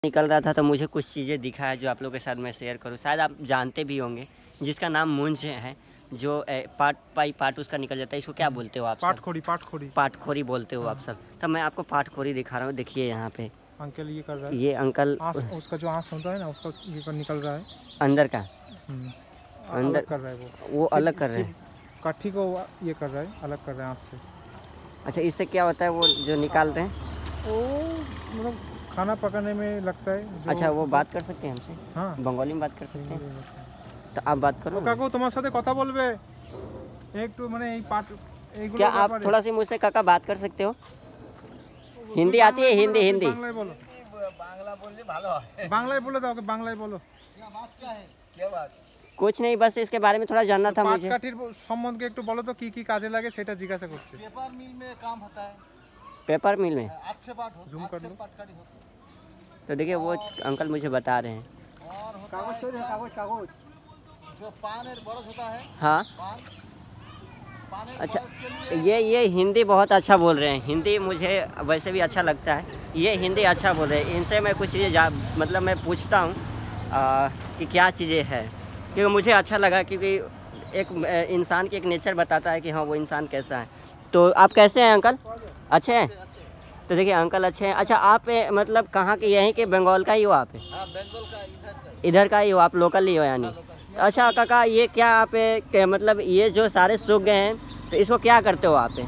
निकल रहा था तो मुझे कुछ चीज़ें दिखा है जो आप लोगों के साथ मैं शेयर करूँ। शायद आप जानते भी होंगे, जिसका नाम मूंछ है, जो पार्ट पाई पार्ट उसका निकल जाता है। इसको क्या बोलते हो आप सब? पाटखोरी बोलते हो आप सब। तब मैं आपको पाटखोरी दिखा रहा हूँ। देखिए यहाँ पे अंकल ये कर रहा है, ये अंकल उसका जो आँस होता है ना, उसका ये निकल रहा है अंदर का, अंदर कर रहा है वो अलग कर रहे हैं। काठी को ये कर रहा है, अलग कर रहे हैं आँस से। अच्छा, इससे क्या होता है वो जो निकालते हैं? वो मतलब खाना पकाने में लगता है। अच्छा, वो बात कर सकते हैं हमसे? हाँ, बंगाली में बात कर सकते हैं। तो आप बात करो। काकू तुम्हारे साथ कथा बोलबे एक तो मैंने क्या आप थोड़ा सी मुझसे काका बात कर सकते हो? हिंदी आती है? हिंदी हिंदी बांग्ला बोलो, बांग्ला बोलले भालो है। बांग्ला बोले दो, बांग्ला बोलो। क्या बात क्या है? क्या बात? कुछ नहीं, बस इसके बारे में थोड़ा जानना था मुझे। পাটকাঠির সম্বন্ধে একটু বলো তো, কি কাজে লাগে সেটা জিজ্ঞাসা করছে। पेपर मिल में काम होता है। पेपर मिल में? अच्छे पाट होते हैं, अच्छे पाटकारी होते हैं। तो देखिए वो अंकल मुझे बता रहे हैं। और कागज जो पान और बरस होता है। हाँ, पान अच्छा, ये हिंदी बहुत अच्छा बोल रहे हैं। हिंदी मुझे वैसे भी अच्छा लगता है, ये हिंदी अच्छा बोल रहे हैं। इनसे मैं कुछ चीज़ें मतलब मैं पूछता हूँ कि क्या चीज़ें हैं, क्योंकि मुझे अच्छा लगा, क्योंकि एक इंसान की एक नेचर बताता है कि हाँ वो इंसान कैसा है। तो आप कैसे हैं अंकल? अच्छे हैं? तो देखिए अंकल अच्छे हैं। अच्छा, आप मतलब कहाँ के? यहीं के बंगाल का ही हो आप? हाँ, बंगाल का, इधर का ही हो आप? लोकल ही हो यानी? अच्छा काका, ये क्या आप मतलब ये जो सारे सूख गए हैं तो इसको क्या करते हो आप?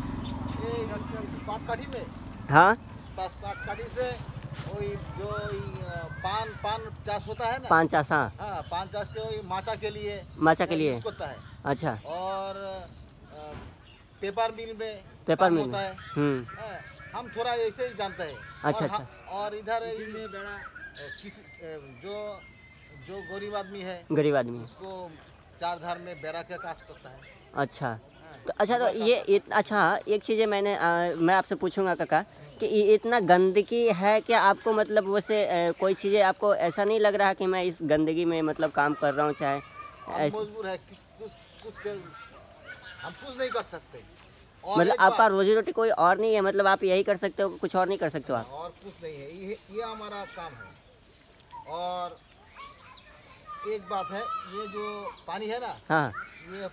पाटकाठी में? हाँ, पाटकाठी से वही जो पान चाष होता है ना, पान चाष। हाँ, पान चाष के वही माचा के लिए यूज करता है। अच्छा, और पेपर मिल में पेपर मिल होता है। हम थोड़ा ऐसे ही जानते हैं। अच्छा अच्छा। और इधर में बड़ा किसी जो गरीब आदमी है, उसको चार धार में बेरा के काश करता है। अच्छा, तो अच्छा, तो ये अच्छा, एक चीज़ मैं आपसे पूछूंगा काका कि इतना गंदगी है क्या आपको? मतलब वैसे कोई चीज़ें आपको ऐसा नहीं लग रहा कि मैं इस गंदगी में मतलब काम कर रहा हूँ? चाहे मजबूर है, हम कुछ नहीं कर सकते। मतलब आपका रोजी रोटी कोई और नहीं है? मतलब आप यही कर सकते हो, कुछ और नहीं कर सकते हो आप? और कुछ नहीं है, ये हमारा काम है। और एक बात है, ये जो पानी है ना, हाँ, ये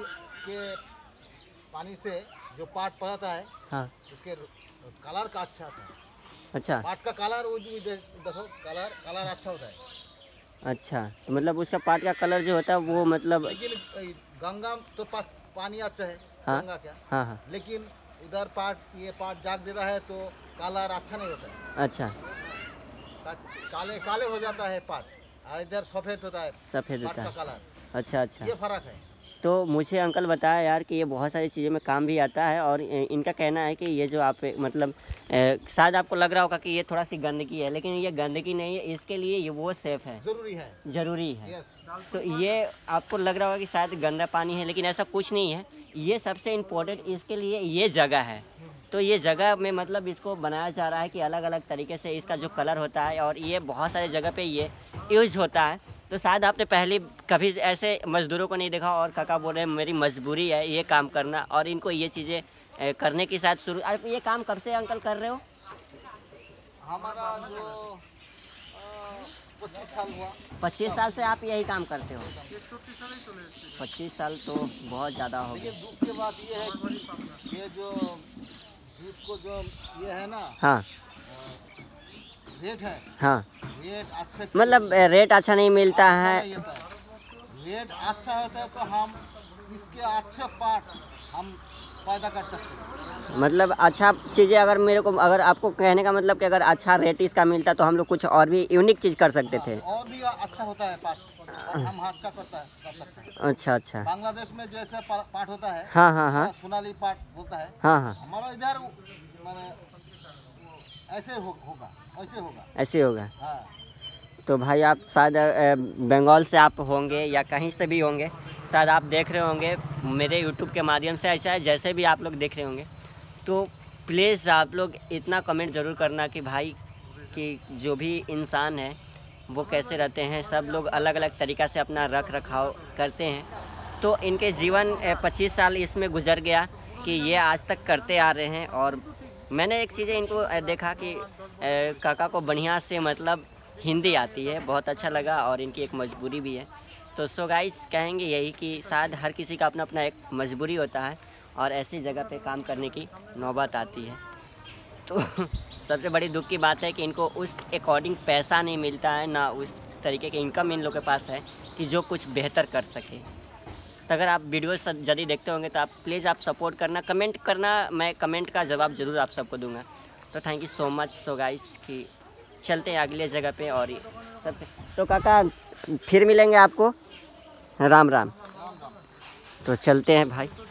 पानी से जो पाट पड़ता है, हाँ, उसके कलर का अच्छा आता है। अच्छा, पाट का कलर वो देखो, कलर अच्छा होता है। अच्छा, तो मतलब उसका पाट का कलर जो होता है वो मतलब, लेकिन गंगा तो पानी अच्छा है। हाँ, गंगा क्या, हाँ हाँ, लेकिन उधर ये पाट जाग देता है तो कलर अच्छा नहीं होता है। अच्छा, काले काले हो जाता है पाट, और इधर सफ़ेद होता है, सफ़ेद होता है कलर। अच्छा अच्छा, ये फर्क है। तो मुझे अंकल बताया यार कि ये बहुत सारी चीज़ों में काम भी आता है। और इनका कहना है कि ये जो आप मतलब शायद आपको लग रहा होगा कि ये थोड़ा सी गंदगी है, लेकिन ये गंदगी नहीं है, इसके लिए ये वो सेफ़ है, ज़रूरी है। तो ये आपको लग रहा होगा कि शायद गंदा पानी है, लेकिन ऐसा कुछ नहीं है। ये सबसे इम्पोर्टेंट इसके लिए ये जगह है। तो ये जगह में मतलब इसको बनाया जा रहा है कि अलग अलग तरीके से इसका जो कलर होता है, और ये बहुत सारे जगह पे ये यूज होता है। तो शायद आपने पहले कभी ऐसे मज़दूरों को नहीं देखा, और काका बोल रहे हैं मेरी मजबूरी है ये काम करना, और इनको ये चीज़ें करने की शायद शुरू। आप ये काम कब से अंकल कर रहे हो? हमारा जो 25 साल हुआ। 25 साल से आप यही काम करते हो? 25 साल तो बहुत ज़्यादा हो गया। दुख की बात ये है, ये जो दूध को जो ये है ना, हाँ, रेट है, हाँ, रेट अच्छा, मतलब रेट अच्छा नहीं मिलता है। रेट अच्छा होता है तो हम इसके अच्छे पार्ट हम पैदा कर सकते हैं। मतलब अच्छा चीज़ें अगर आपको कहने का मतलब कि अगर अच्छा रेट इसका मिलता तो हम लोग कुछ और भी यूनिक चीज़ कर सकते थे। और भी अच्छा होता है पार्ट, हम अच्छा कर सकते हैं। अच्छा अच्छा, बांग्लादेश में जैसे पार्ट होता है, हाँ हाँ हाँ, सोनाली पार्ट बोलता है, हाँ हाँ, हमारा इधर ऐसे होगा, ऐसे होगा। हाँ। तो भाई आप शायद बंगाल से आप होंगे या कहीं से भी होंगे, शायद आप देख रहे होंगे मेरे यूट्यूब के माध्यम से, ऐसा है जैसे भी आप लोग देख रहे होंगे। तो प्लीज़ आप लोग इतना कमेंट ज़रूर करना कि भाई कि जो भी इंसान है वो कैसे रहते हैं। सब लोग अलग अलग तरीक़ा से अपना रख रखाव करते हैं। तो इनके जीवन 25 साल इसमें गुजर गया कि ये आज तक करते आ रहे हैं। और मैंने एक चीज़ें इनको देखा कि काका को बढ़िया से मतलब हिंदी आती है। बहुत अच्छा लगा और इनकी एक मजबूरी भी है। तो सो गाइस कहेंगे यही कि शायद हर किसी का अपना अपना एक मजबूरी होता है और ऐसी जगह पे काम करने की नौबत आती है। तो सबसे बड़ी दुख की बात है कि इनको उस अकॉर्डिंग पैसा नहीं मिलता है, ना उस तरीके की इनकम इन लोगों के पास है कि जो कुछ बेहतर कर सके। तो अगर आप वीडियो यदि देखते होंगे तो आप प्लीज़ आप सपोर्ट करना, कमेंट करना, मैं कमेंट का जवाब ज़रूर आप सबको दूंगा। तो thank you so much. So guys कि चलते हैं अगले जगह पे और सबसे तो काका फिर मिलेंगे आपको। राम राम। तो चलते हैं भाई।